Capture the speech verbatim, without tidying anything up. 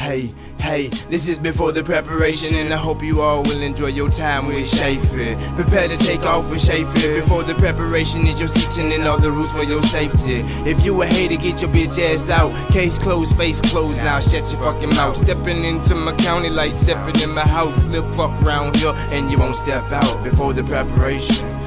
Hey, hey, this is before the preparation, and I hope you all will enjoy your time with Sheafy. Prepare to take off with Sheafy. Before the preparation is your seating and all the rules for your safety. If you a hater, get your bitch ass out. Case closed, face closed, now shut your fucking mouth. Stepping into my county like stepping in my house. Slip up round here and you won't step out before the preparation.